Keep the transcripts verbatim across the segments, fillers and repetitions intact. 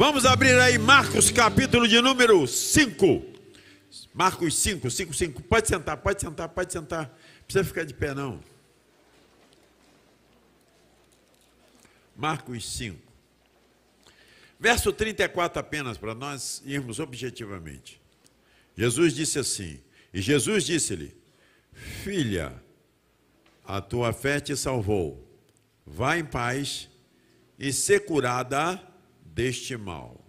Vamos abrir aí Marcos, capítulo de número cinco. Marcos cinco, cinco, cinco. Pode sentar, pode sentar, pode sentar. Não precisa ficar de pé, não. Marcos cinco. Verso trinta e quatro apenas, para nós irmos objetivamente. Jesus disse assim, e Jesus disse-lhe: filha, a tua fé te salvou. Vá em paz e ser curada deste mal.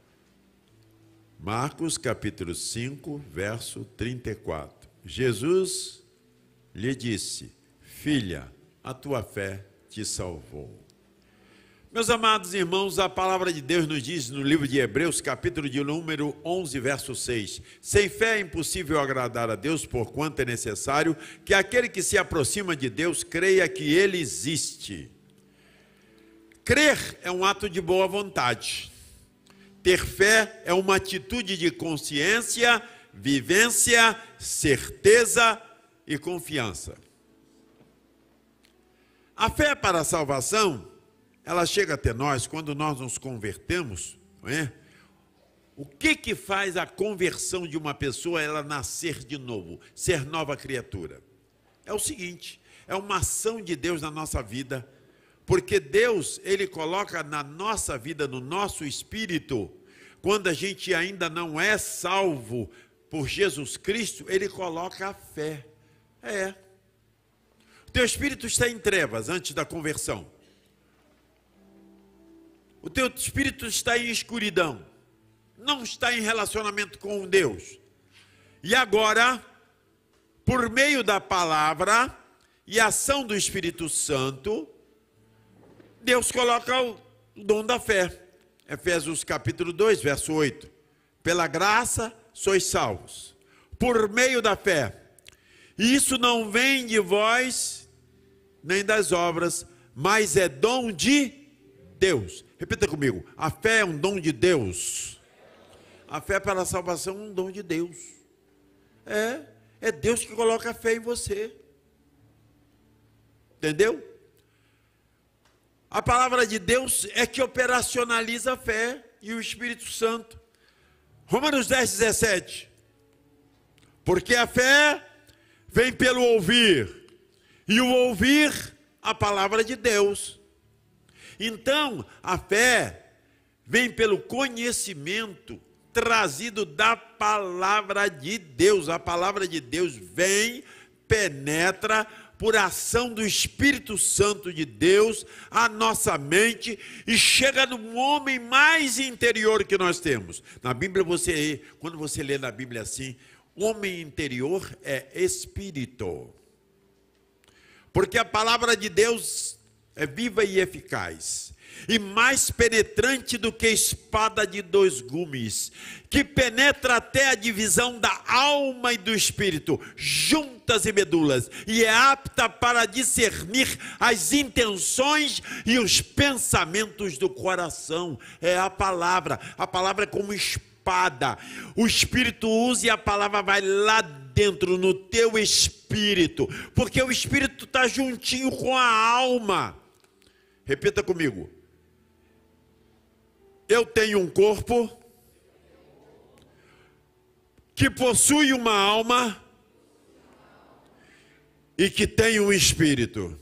Marcos capítulo cinco, verso trinta e quatro. Jesus lhe disse: filha, a tua fé te salvou. Meus amados irmãos, a palavra de Deus nos diz no livro de Hebreus, capítulo de número onze, verso seis. Sem fé é impossível agradar a Deus, porquanto é necessário que aquele que se aproxima de Deus creia que Ele existe. Crer é um ato de boa vontade. Ter fé é uma atitude de consciência, vivência, certeza e confiança. A fé para a salvação, ela chega até nós quando nós nos convertemos, não é? O que que faz a conversão de uma pessoa, ela nascer de novo, ser nova criatura? É o seguinte, é uma ação de Deus na nossa vida, porque Deus, Ele coloca na nossa vida, no nosso espírito, quando a gente ainda não é salvo por Jesus Cristo, Ele coloca a fé. É. O teu espírito está em trevas antes da conversão. O teu espírito está em escuridão, não está em relacionamento com Deus. E agora, por meio da palavra e ação do Espírito Santo, Deus coloca o dom da fé. Efésios capítulo dois, verso oito. Pela graça sois salvos, por meio da fé. E isso não vem de vós, nem das obras, mas é dom de Deus. Repita comigo, a fé é um dom de Deus. A fé para a salvação é um dom de Deus. É, é Deus que coloca a fé em você. Entendeu? A palavra de Deus é que operacionaliza a fé e o Espírito Santo. Romanos dez, dezessete. Porque a fé vem pelo ouvir, e o ouvir a palavra de Deus. Então, a fé vem pelo conhecimento trazido da palavra de Deus. A palavra de Deus vem, penetra por ação do Espírito Santo de Deus a nossa mente e chega no homem mais interior que nós temos. Na Bíblia, você, quando você lê na Bíblia assim, homem interior é espírito. Porque a palavra de Deus é viva e eficaz, e mais penetrante do que espada de dois gumes, que penetra até a divisão da alma e do espírito, juntas e medulas, e é apta para discernir as intenções e os pensamentos do coração. É a palavra, a palavra é como espada, o Espírito usa e a palavra vai lá dentro, no teu espírito, porque o espírito está juntinho com a alma. Repita comigo. Eu tenho um corpo que possui uma alma e que tem um espírito.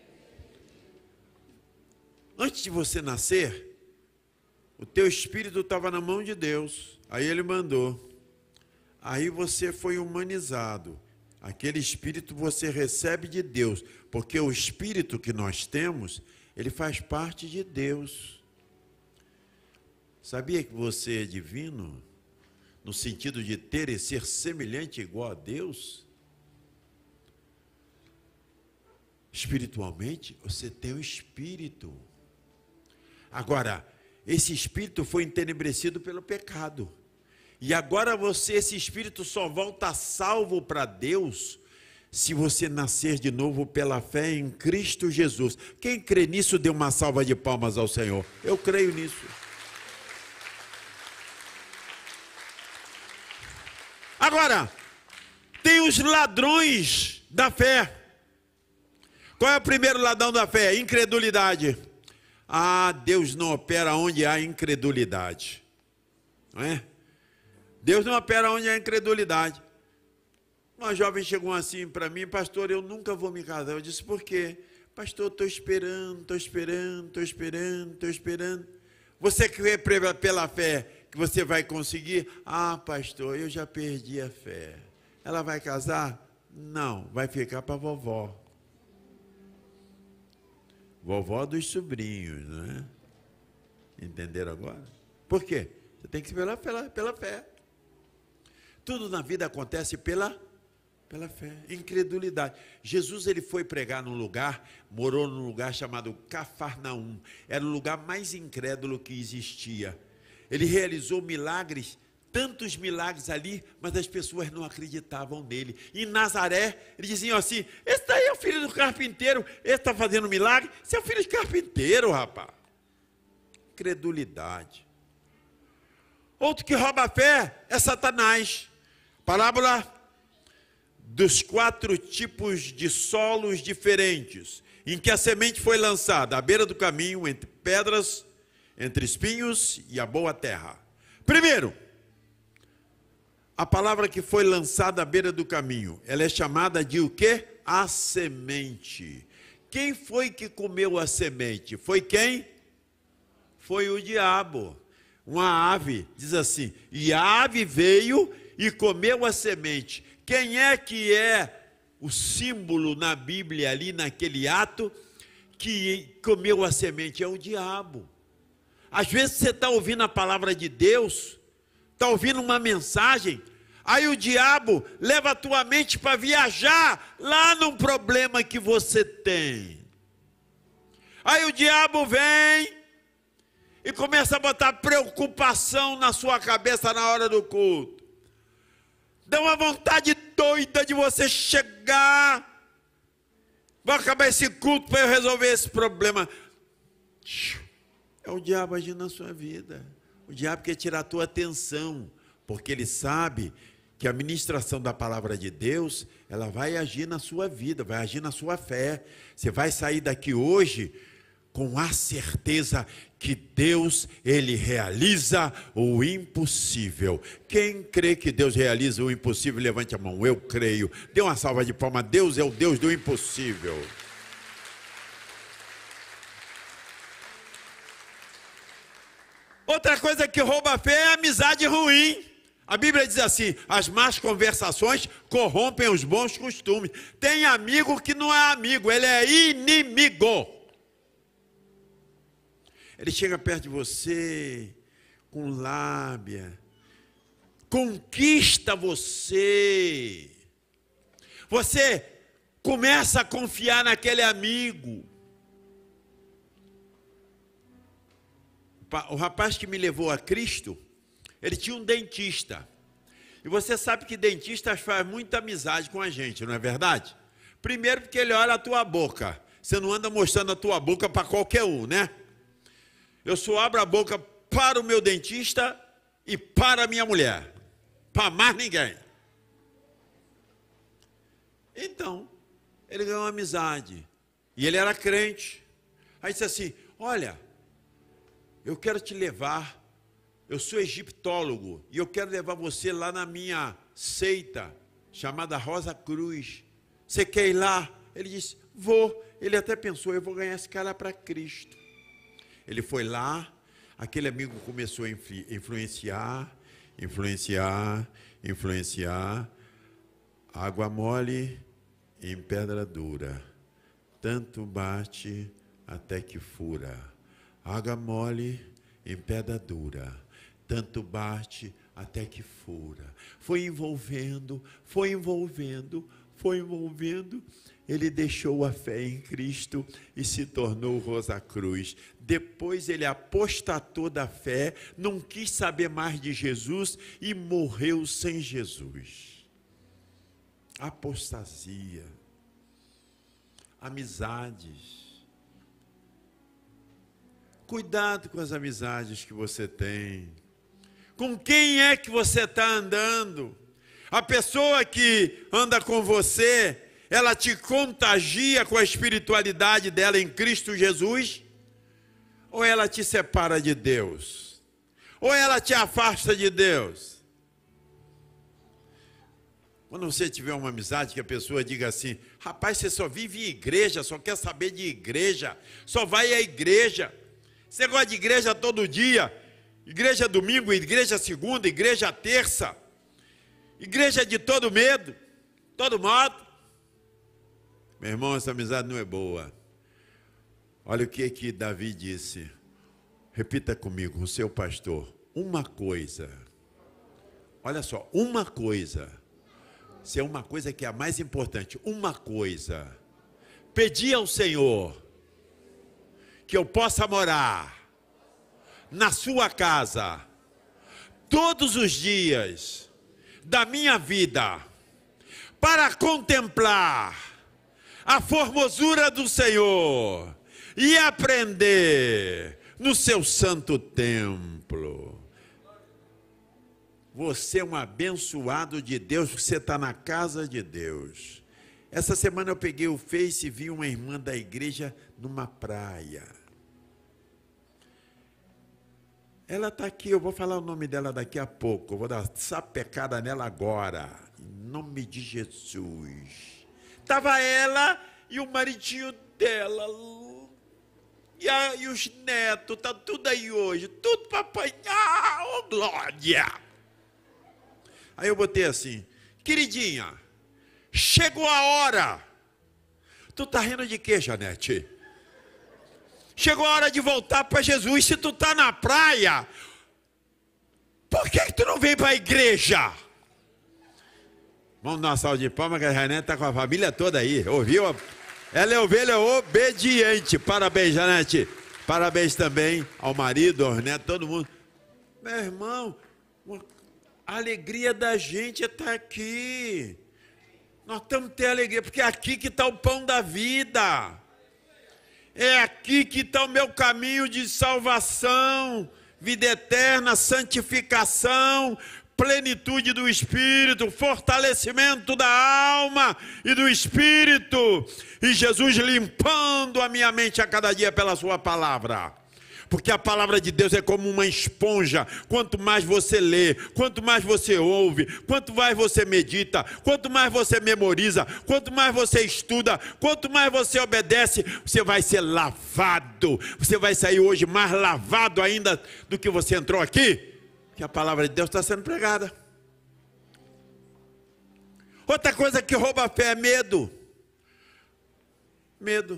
Antes de você nascer, o teu espírito estava na mão de Deus, aí Ele mandou. Aí você foi humanizado. Aquele espírito você recebe de Deus, porque o espírito que nós temos, ele faz parte de Deus. Sabia que você é divino? No sentido de ter e ser semelhante igual a Deus? Espiritualmente, você tem o espírito. Agora, esse espírito foi entenebrecido pelo pecado. E agora você, esse espírito só volta salvo para Deus se você nascer de novo pela fé em Cristo Jesus. Quem crê nisso, dê uma salva de palmas ao Senhor. Eu creio nisso. Agora, tem os ladrões da fé. Qual é o primeiro ladrão da fé? Incredulidade. Ah, Deus não opera onde há incredulidade. Não é? Deus não opera onde há incredulidade. Uma jovem chegou assim para mim: pastor, eu nunca vou me casar. Eu disse: por quê? Pastor, estou esperando, estou esperando, estou esperando, estou esperando. Você crê pela fé que você vai conseguir? Ah, pastor, eu já perdi a fé. Ela vai casar? Não, vai ficar para a vovó. Vovó dos sobrinhos, não é? Entenderam agora? Por quê? Você tem que esperar pela, pela fé. Tudo na vida acontece pela, pela fé, incredulidade. Jesus, ele foi pregar num lugar, morou num lugar chamado Cafarnaum. Era o lugar mais incrédulo que existia. Ele realizou milagres, tantos milagres ali, mas as pessoas não acreditavam nele. Em Nazaré, eles diziam assim: esse daí é o filho do carpinteiro, esse está fazendo milagre, esse é o filho de carpinteiro, rapaz. Incredulidade. Outro que rouba a fé é Satanás. Parábola dos quatro tipos de solos diferentes, em que a semente foi lançada à beira do caminho, entre pedras, entre espinhos e a boa terra. Primeiro, a palavra que foi lançada à beira do caminho, ela é chamada de o quê? A semente. Quem foi que comeu a semente? Foi quem? Foi o diabo. Uma ave, diz assim, e a ave veio e comeu a semente. Quem é que é o símbolo na Bíblia ali, naquele ato, que comeu a semente? É o diabo. Às vezes você está ouvindo a palavra de Deus, está ouvindo uma mensagem, aí o diabo leva a tua mente para viajar lá num problema que você tem. Aí o diabo vem e começa a botar preocupação na sua cabeça na hora do culto. Dá uma vontade doida de você chegar. Vai acabar esse culto para eu resolver esse problema. É o diabo agindo na sua vida. O diabo quer tirar a tua atenção, porque ele sabe que a ministração da palavra de Deus, ela vai agir na sua vida, vai agir na sua fé. Você vai sair daqui hoje com a certeza que Deus, ele realiza o impossível. Quem crê que Deus realiza o impossível, levante a mão. Eu creio. Dê uma salva de palmas. Deus é o Deus do impossível. Outra coisa que rouba a fé é a amizade ruim. A Bíblia diz assim: as más conversações corrompem os bons costumes. Tem amigo que não é amigo, ele é inimigo. Ele chega perto de você com lábia, conquista você. Você começa a confiar naquele amigo. O rapaz que me levou a Cristo, ele tinha um dentista. E você sabe que dentistas faz muita amizade com a gente, não é verdade? Primeiro porque ele olha a tua boca. Você não anda mostrando a tua boca para qualquer um, né? Eu só abro a boca para o meu dentista e para a minha mulher. Para mais ninguém. Então, ele ganhou uma amizade. E ele era crente. Aí disse assim: olha, eu quero te levar, eu sou egiptólogo, e eu quero levar você lá na minha seita, chamada Rosa Cruz. Você quer ir lá? Ele disse: vou. Ele até pensou: eu vou ganhar esse cara para Cristo. Ele foi lá, aquele amigo começou a influenciar, influenciar, influenciar. Água mole em pedra dura, tanto bate até que fura. Água mole em pedra dura, tanto bate até que fura. Foi envolvendo, foi envolvendo, foi envolvendo. Ele deixou a fé em Cristo e se tornou Rosa Cruz. Depois ele apostatou da fé, não quis saber mais de Jesus e morreu sem Jesus. Apostasia, amizades. Cuidado com as amizades que você tem. Com quem é que você está andando? A pessoa que anda com você, ela te contagia com a espiritualidade dela em Cristo Jesus? ou ela te separa de Deus, ou ela te afasta de Deus. Quando você tiver uma amizade que a pessoa diga assim, rapaz, você só vive em igreja, só quer saber de igreja, só vai à igreja, você gosta de igreja todo dia, igreja domingo, igreja segunda, igreja terça, igreja de todo medo, todo modo. Meu irmão, essa amizade não é boa. Olha o que que Davi disse. Repita comigo, o seu pastor. Uma coisa. Olha só, uma coisa. Se é uma coisa que é a mais importante. Uma coisa. Pedi ao Senhor que eu possa morar na sua casa todos os dias da minha vida para contemplar a formosura do Senhor e aprender no seu santo templo. Você é um abençoado de Deus, porque você está na casa de Deus. Essa semana eu peguei o Face e vi uma irmã da igreja numa praia. Ela está aqui, eu vou falar o nome dela daqui a pouco, eu vou dar sapecada nela agora, em nome de Jesus. Estava ela e o maridinho dela, e, a, e os netos, está tudo aí hoje, tudo para apanhar, ô oh, glória! Aí eu botei assim, queridinha, chegou a hora. Tu tá rindo de quê, Janete? Chegou a hora de voltar para Jesus. Se tu tá na praia, por que que tu não vem para a igreja? Vamos dar uma salva de palmas, que a Janete está com a família toda aí. Ouviu? Ela é ovelha obediente. Parabéns, Janete. Parabéns também ao marido, aos netos, todo mundo. Meu irmão, a alegria da gente é estar aqui. Nós temos que ter alegria, porque é aqui que está o pão da vida. É aqui que está o meu caminho de salvação, vida eterna, santificação, plenitude do Espírito, fortalecimento da alma e do Espírito. E Jesus limpando a minha mente a cada dia pela sua palavra. Porque a palavra de Deus é como uma esponja. Quanto mais você lê, quanto mais você ouve, quanto mais você medita, quanto mais você memoriza, quanto mais você estuda, quanto mais você obedece, você vai ser lavado. Você vai sair hoje mais lavado ainda do que você entrou aqui. Que a palavra de Deus está sendo pregada. Outra coisa que rouba a fé é medo. Medo.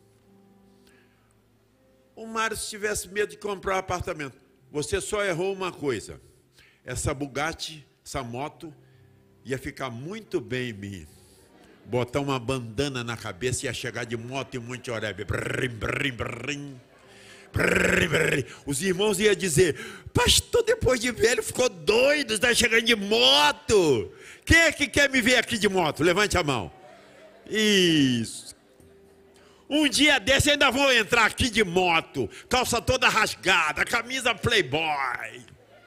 O Mário, se tivesse medo de comprar um apartamento, você só errou uma coisa. Essa Bugatti, essa moto, ia ficar muito bem em mim. Botar uma bandana na cabeça e ia chegar de moto em Monte Oreb. Brim, brim, brim. Brim, brim. Os irmãos iam dizer, pastor, depois de velho, ficou doido, está chegando de moto. Quem é que quer me ver aqui de moto? Levante a mão. Isso. Um dia desse ainda vou entrar aqui de moto, calça toda rasgada, camisa playboy.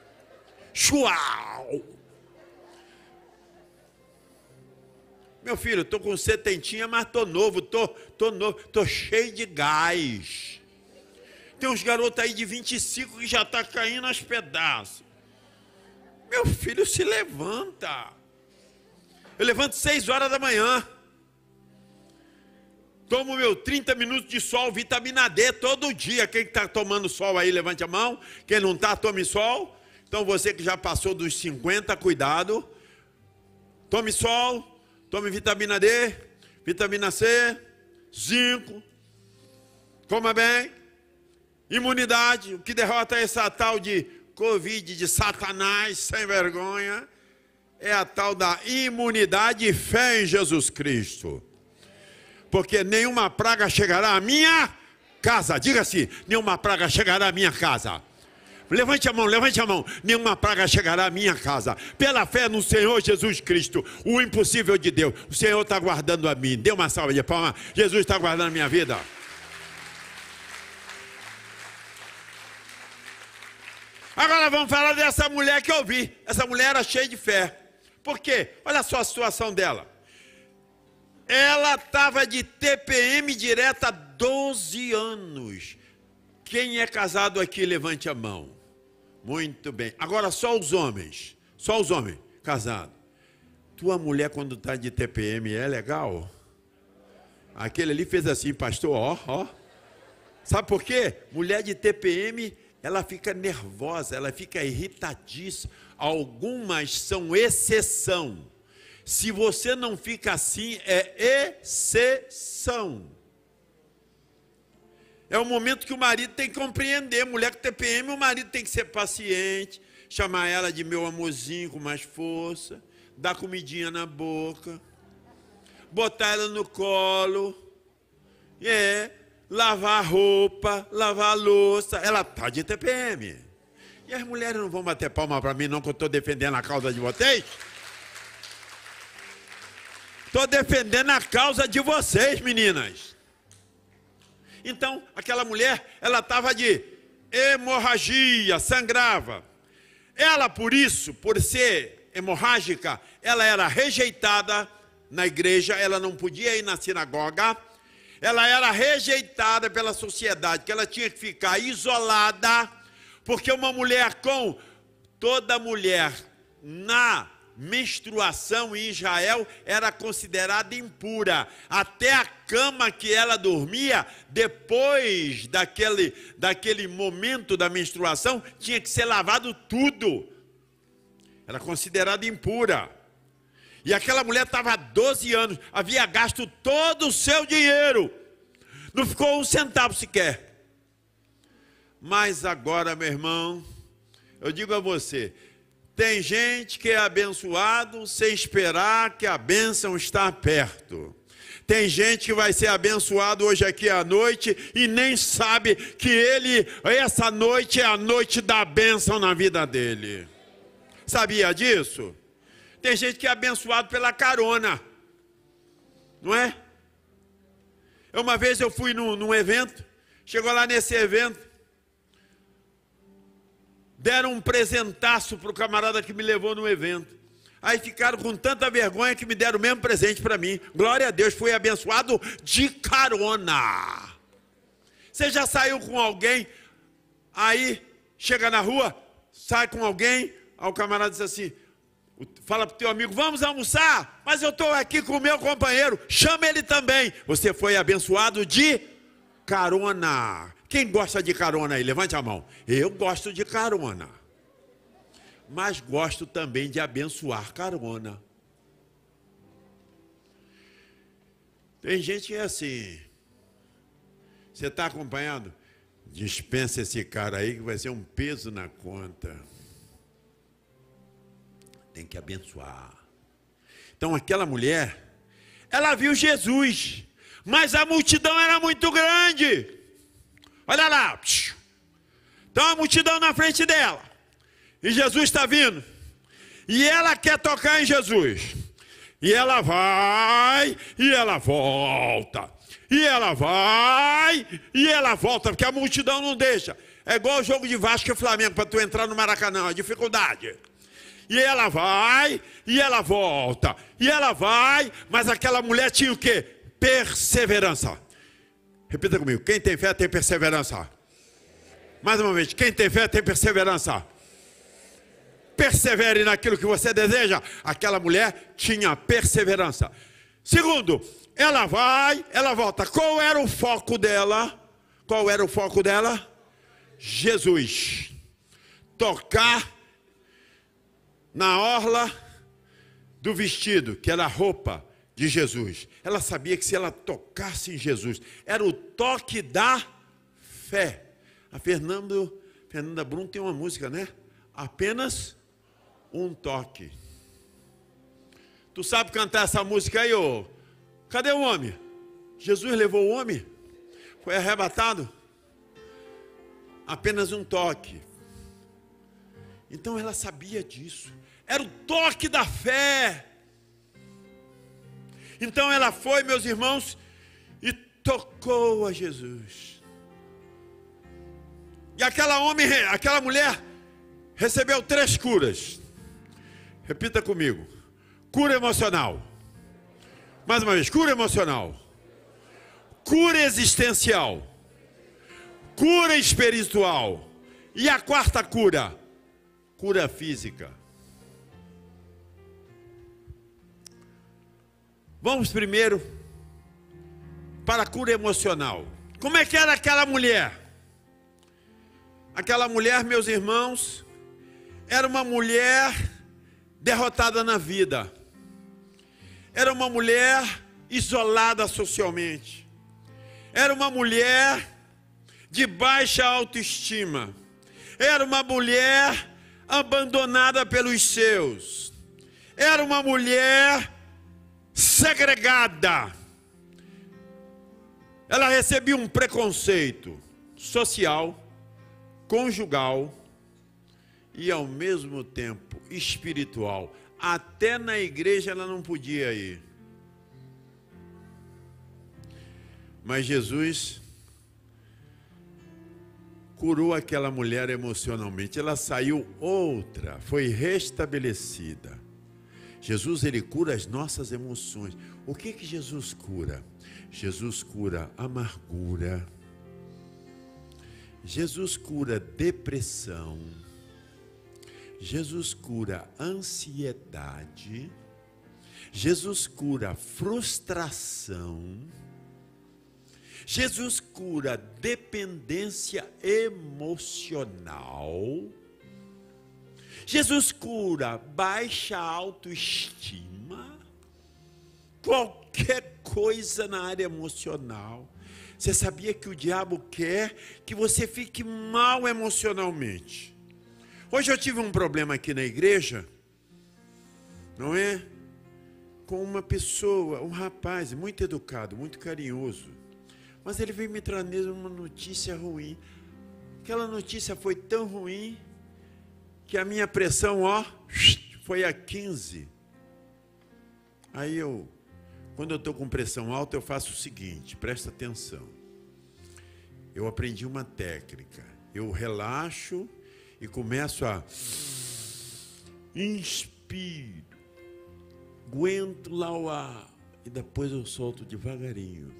Chuau! Meu filho, tô com setentinha, mas tô novo, tô, tô novo, tô cheio de gás. Tem uns garotos aí de vinte e cinco que já tá caindo aos pedaços. Meu filho, se levanta. Eu levanto seis horas da manhã. Tomo meu trinta minutos de sol, vitamina D, todo dia. Quem está tomando sol aí, levante a mão. Quem não está, tome sol. Então você que já passou dos cinquenta, cuidado. Tome sol, tome vitamina D, vitamina C, zinco. Coma bem. Imunidade, o que derrota essa tal de Covid, de Satanás, sem vergonha, é a tal da imunidade e fé em Jesus Cristo. Porque nenhuma praga chegará à minha casa. Diga assim, nenhuma praga chegará à minha casa. Levante a mão, levante a mão. Nenhuma praga chegará à minha casa. Pela fé no Senhor Jesus Cristo, o impossível de Deus. O Senhor está guardando a mim. Dê uma salva de palmas. Jesus está guardando a minha vida. Agora vamos falar dessa mulher que eu vi. Essa mulher era cheia de fé. Por quê? Olha só a situação dela. Ela estava de T P M direta há doze anos. Quem é casado aqui, levante a mão. Muito bem. Agora só os homens. Só os homens casados. Tua mulher quando está de T P M é legal? Aquele ali fez assim, pastor, ó, ó. Sabe por quê? Mulher de T P M, ela fica nervosa, ela fica irritadiça. Algumas são exceção. Se você não fica assim, é exceção. É o momento que o marido tem que compreender. Mulher com T P M, o marido tem que ser paciente, chamar ela de meu amorzinho com mais força, dar comidinha na boca, botar ela no colo, é, lavar a roupa, lavar a louça. Ela está de T P M. E as mulheres não vão bater palma para mim, não, que eu estou defendendo a causa de vocês. Estou defendendo a causa de vocês, meninas. Então, aquela mulher, ela estava de hemorragia, sangrava. Ela, por isso, por ser hemorrágica, ela era rejeitada na igreja, ela não podia ir na sinagoga, ela era rejeitada pela sociedade, que ela tinha que ficar isolada, porque uma mulher com, toda mulher na menstruação em Israel era considerada impura. Até a cama que ela dormia, depois daquele, daquele momento da menstruação, tinha que ser lavado tudo. Era considerada impura. E aquela mulher estava há doze anos, havia gasto todo o seu dinheiro. Não ficou um centavo sequer. Mas agora, meu irmão, eu digo a você, tem gente que é abençoado sem esperar que a bênção está perto. Tem gente que vai ser abençoado hoje aqui à noite e nem sabe que ele, essa noite é a noite da bênção na vida dele. Sabia disso? Tem gente que é abençoado pela carona, não é? Uma vez eu fui num, num evento, chegou lá nesse evento, deram um presentaço para o camarada que me levou no evento. Aí ficaram com tanta vergonha que me deram o mesmo presente para mim. Glória a Deus, fui abençoado de carona. Você já saiu com alguém, aí chega na rua, sai com alguém, aí o camarada diz assim, fala para o teu amigo, vamos almoçar, mas eu estou aqui com o meu companheiro, chama ele também. Você foi abençoado de carona. Quem gosta de carona aí? Levante a mão. Eu gosto de carona. Mas gosto também de abençoar carona. Tem gente que é assim. Você está acompanhando? Dispensa esse cara aí que vai ser um peso na conta. Tem que abençoar. Então aquela mulher, ela viu Jesus, mas a multidão era muito grande. Olha lá, então a multidão na frente dela, e Jesus está vindo, e ela quer tocar em Jesus, e ela vai, e ela volta, e ela vai, e ela volta, porque a multidão não deixa. É igual o jogo de Vasco e Flamengo, para tu entrar no Maracanã, a dificuldade. E ela vai, e ela volta, e ela vai, mas aquela mulher tinha o quê? Perseverança. Repita comigo, quem tem fé tem perseverança. Mais uma vez, quem tem fé tem perseverança. Persevere naquilo que você deseja. Aquela mulher tinha perseverança. Segundo, ela vai, ela volta. Qual era o foco dela? Qual era o foco dela? Jesus. Tocar na orla do vestido, que era a roupa de Jesus. Ela sabia que se ela tocasse em Jesus, era o toque da fé. A Fernando, Fernanda Brum tem uma música, né? Apenas um toque. Tu sabe cantar essa música aí, ô? Cadê o homem? Jesus levou o homem? Foi arrebatado? Apenas um toque. Então ela sabia disso. Era o toque da fé. Então ela foi, meus irmãos, e tocou a Jesus. E aquela homem, aquela mulher recebeu três curas. Repita comigo. Cura emocional. Mais uma vez, cura emocional. Cura existencial. cura espiritual. E a quarta cura? Cura física. Vamos primeiro para a cura emocional. Como é que era aquela mulher? Aquela mulher, meus irmãos, era uma mulher derrotada na vida. Era uma mulher isolada socialmente. Era uma mulher de baixa autoestima. Era uma mulher abandonada pelos seus. Era uma mulher segregada. Ela recebia um preconceito social, conjugal e ao mesmo tempo espiritual. Até na igreja ela não podia ir. Mas Jesus curou aquela mulher emocionalmente. Ela saiu outra, foi restabelecida. Jesus, ele cura as nossas emoções. O que que Jesus cura? Jesus cura amargura. Jesus cura depressão. Jesus cura ansiedade. Jesus cura frustração. Jesus cura dependência emocional. Jesus cura baixa autoestima. Qualquer coisa na área emocional. Você sabia que o diabo quer que você fique mal emocionalmente? Hoje eu tive um problema aqui na igreja, não é? Com uma pessoa, um rapaz muito educado, muito carinhoso. Mas ele veio me trazer uma notícia ruim. Aquela notícia foi tão ruim que a minha pressão, ó, foi a quinze. Aí eu, quando eu estou com pressão alta, eu faço o seguinte, presta atenção. Eu aprendi uma técnica. Eu relaxo e começo a inspiro, aguento lá o ar e depois eu solto devagarinho.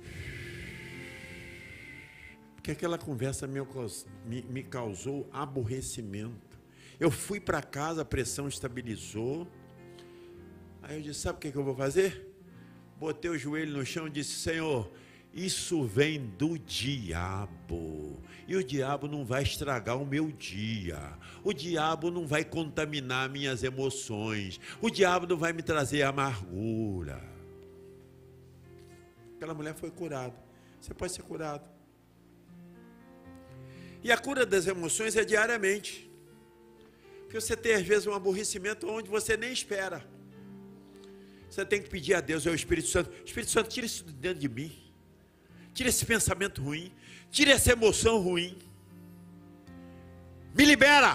Porque aquela conversa me, me causou aborrecimento. Eu fui para casa, a pressão estabilizou. Aí eu disse, sabe o que eu vou fazer? Botei o joelho no chão e disse, Senhor, isso vem do diabo. E o diabo não vai estragar o meu dia. O diabo não vai contaminar minhas emoções. O diabo não vai me trazer amargura. Aquela mulher foi curada. Você pode ser curado. E a cura das emoções é diariamente. Porque você tem às vezes um aborrecimento onde você nem espera. Você tem que pedir a Deus, ao Espírito Santo, Espírito Santo, tira isso de dentro de mim. Tira esse pensamento ruim. Tira essa emoção ruim. Me libera.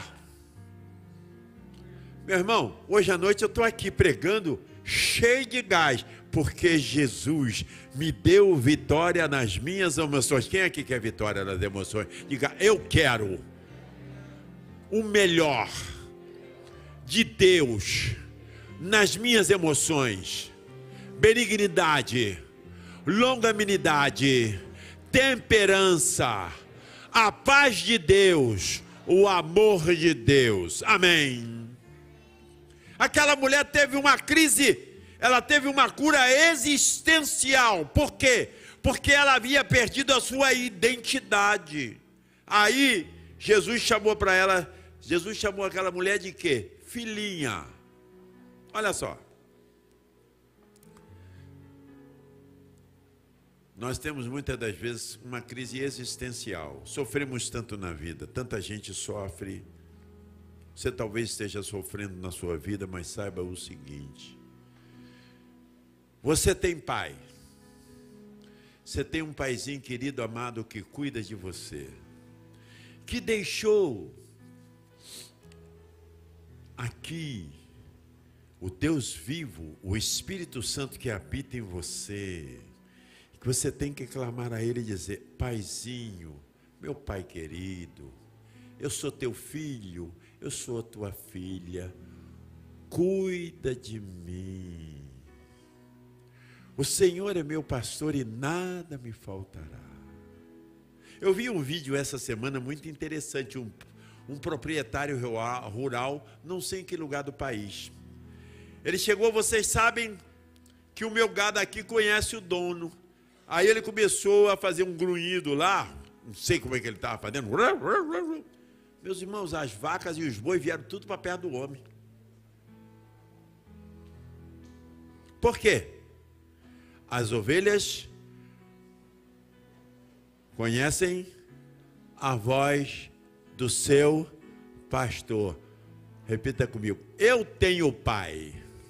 Meu irmão, hoje à noite eu estou aqui pregando cheio de gás, porque Jesus me deu vitória nas minhas emoções. Quem aqui quer vitória nas emoções? Diga, eu quero o melhor de Deus nas minhas emoções. Benignidade, longanimidade, temperança, a paz de Deus, o amor de Deus. Amém. Aquela mulher teve uma crise, ela teve uma cura existencial. Por quê? Porque ela havia perdido a sua identidade. Aí Jesus chamou para ela, Jesus chamou aquela mulher de quê? Filhinha. Olha só. Nós temos muitas das vezes uma crise existencial. Sofremos tanto na vida, tanta gente sofre. Você talvez esteja sofrendo na sua vida, mas saiba o seguinte. Você tem pai. Você tem um paizinho querido, amado, que cuida de você. Que deixou aqui o Deus vivo, o Espírito Santo que habita em você. Que você tem que clamar a Ele e dizer, paizinho, meu pai querido, eu sou teu filho, eu sou a tua filha, cuida de mim. O Senhor é meu pastor e nada me faltará. Eu vi um vídeo essa semana muito interessante, um, um proprietário rural, não sei em que lugar do país. Ele chegou, vocês sabem que o meu gado aqui conhece o dono. Aí ele começou a fazer um grunhido lá, não sei como é que ele estava fazendo. Meus irmãos, as vacas e os bois vieram tudo para perto do homem. Por quê? As ovelhas conhecem a voz do seu pastor. Repita comigo. Eu tenho Pai.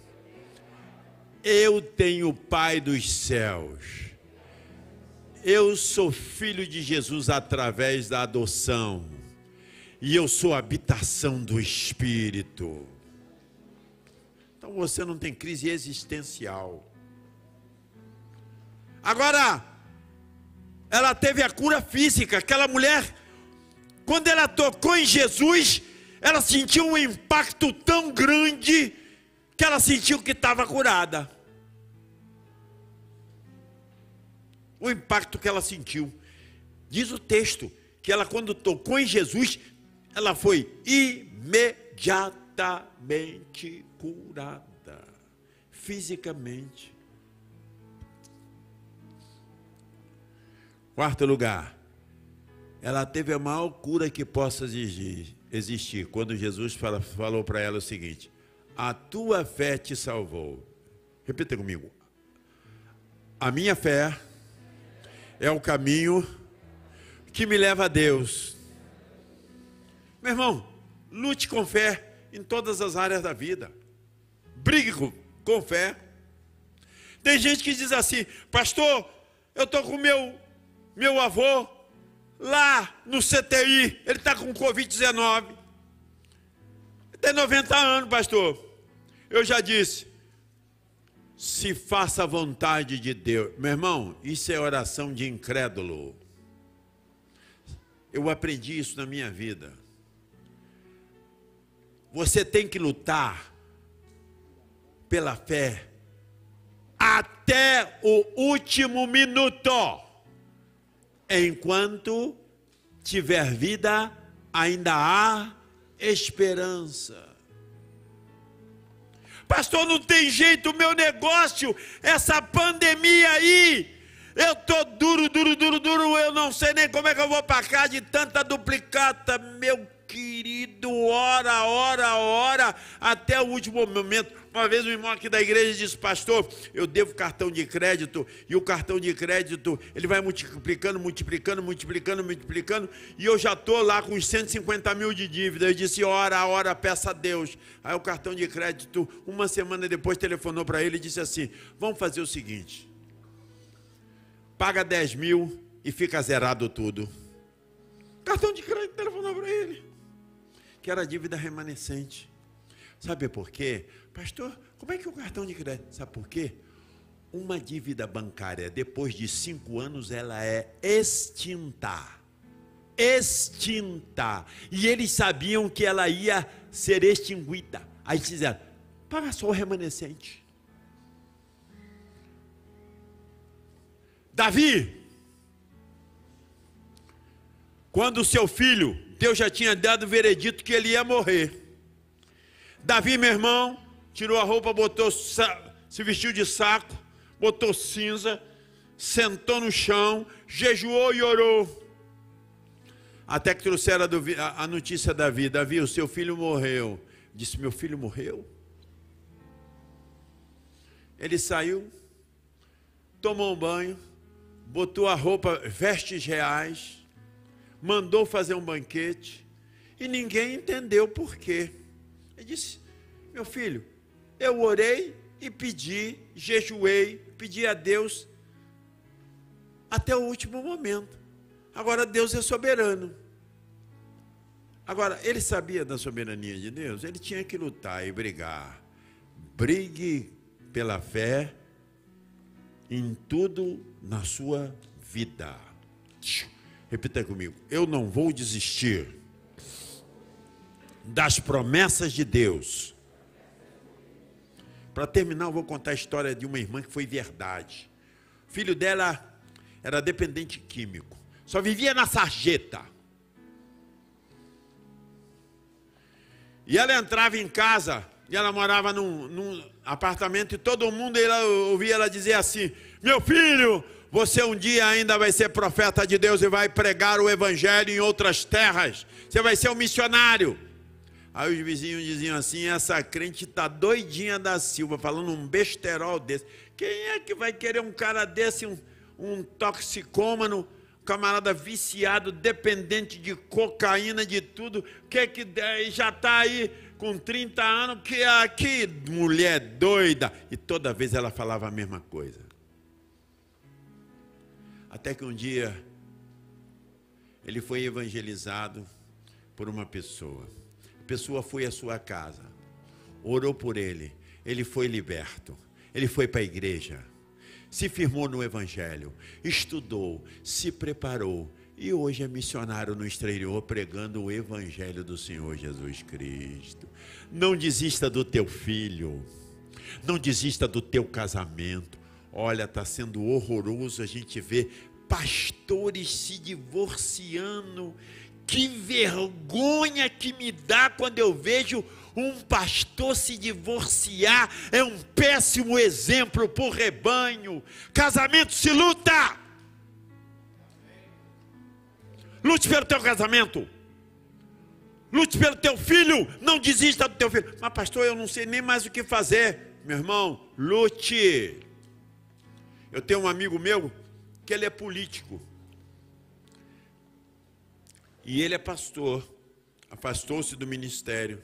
Eu tenho Pai dos céus. Eu sou filho de Jesus através da adoção. E eu sou a habitação do Espírito. Então você não tem crise existencial. Agora, ela teve a cura física. Aquela mulher, quando ela tocou em Jesus, ela sentiu um impacto tão grande que ela sentiu que estava curada. O impacto que ela sentiu. Diz o texto que ela, quando tocou em Jesus, ela foi imediatamente curada, fisicamente. Quarto lugar, ela teve a maior cura que possa existir, quando Jesus falou para ela o seguinte: a tua fé te salvou. Repita comigo. A minha fé é o caminho que me leva a Deus. Meu irmão, lute com fé em todas as áreas da vida. Brigue com, com fé. Tem gente que diz assim: pastor, eu estou com meu, meu avô lá no C T I, ele está com covid dezenove. Ele tem noventa anos, pastor. Eu já disse, se faça a vontade de Deus. Meu irmão, isso é oração de incrédulo. Eu aprendi isso na minha vida. Você tem que lutar pela fé até o último minuto. Enquanto tiver vida, ainda há esperança. Pastor, não tem jeito, o meu negócio, essa pandemia aí, eu estou duro, duro, duro, duro, eu não sei nem como é que eu vou para cá de tanta duplicata. Meu querido, ora, ora, ora, até o último momento. Uma vez um irmão aqui da igreja disse: pastor, eu devo cartão de crédito, e o cartão de crédito, ele vai multiplicando, multiplicando, multiplicando, multiplicando, e eu já estou lá com uns cento e cinquenta mil de dívida. Eu disse: ora, ora, peça a Deus. Aí o cartão de crédito, uma semana depois, telefonou para ele e disse assim: vamos fazer o seguinte, paga dez mil e fica zerado tudo. Cartão de crédito telefonou para ele, que era dívida remanescente. Sabe por quê? Pastor, como é que é o cartão de crédito? Sabe por quê? Uma dívida bancária, depois de cinco anos, ela é extinta. Extinta. E eles sabiam que ela ia ser extinguida. Aí disseram: paga só o remanescente. Davi, quando o seu filho, Deus já tinha dado o veredito que ele ia morrer. Davi, meu irmão, tirou a roupa, botou, se vestiu de saco, botou cinza, sentou no chão, jejuou e orou. Até que trouxeram a, a notícia a Davi: Davi, o seu filho morreu. Disse: meu filho morreu? Ele saiu, tomou um banho, botou a roupa, vestes reais, mandou fazer um banquete, e ninguém entendeu por quê. Ele disse: meu filho, eu orei e pedi, jejuei, pedi a Deus até o último momento. Agora Deus é soberano. Agora, ele sabia da soberania de Deus? Ele tinha que lutar e brigar. Brigue pela fé em tudo na sua vida. Repita comigo: eu não vou desistir das promessas de Deus. Para terminar, eu vou contar a história de uma irmã que foi verdade. O filho dela era dependente químico. Só vivia na sarjeta. E ela entrava em casa, e ela morava num, num apartamento, e todo mundo ela, ouvia ela dizer assim: meu filho, você um dia ainda vai ser profeta de Deus e vai pregar o evangelho em outras terras. Você vai ser um missionário. Aí os vizinhos diziam assim: essa crente está doidinha da Silva, falando um besterol desse. Quem é que vai querer um cara desse, um, um toxicômano, um camarada viciado, dependente de cocaína, de tudo, que é que já está aí com trinta anos, que, ah, que mulher doida. E toda vez ela falava a mesma coisa. Até que um dia ele foi evangelizado por uma pessoa. A pessoa foi à sua casa, orou por ele, ele foi liberto. Ele foi para a igreja, se firmou no evangelho, estudou, se preparou e hoje é missionário no exterior pregando o evangelho do Senhor Jesus Cristo. Não desista do teu filho, não desista do teu casamento. Olha, está sendo horroroso a gente ver pastores se divorciando. Que vergonha que me dá quando eu vejo um pastor se divorciar. É um péssimo exemplo para o rebanho. Casamento se luta. Lute pelo teu casamento. Lute pelo teu filho. Não desista do teu filho. Mas pastor, eu não sei nem mais o que fazer. Meu irmão, lute. Eu tenho um amigo meu que ele é político. E ele é pastor, afastou-se do ministério.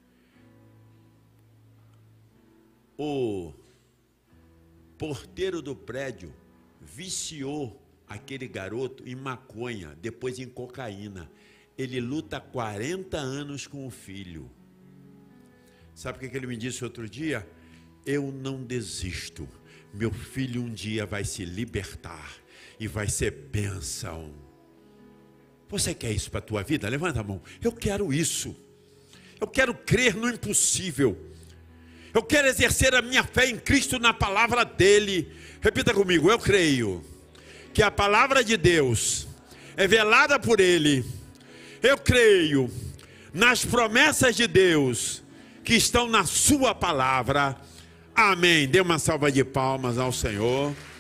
O porteiro do prédio viciou aquele garoto em maconha, depois em cocaína. Ele luta há quarenta anos com o filho. Sabe o que ele me disse outro dia? Eu não desisto. Meu filho um dia vai se libertar e vai ser bênção. Você quer isso para a tua vida? Levanta a mão. Eu quero isso. Eu quero crer no impossível. Eu quero exercer a minha fé em Cristo, na palavra dele. Repita comigo: eu creio que a palavra de Deus é velada por ele. Eu creio nas promessas de Deus que estão na sua palavra. Amém. Dê uma salva de palmas ao Senhor.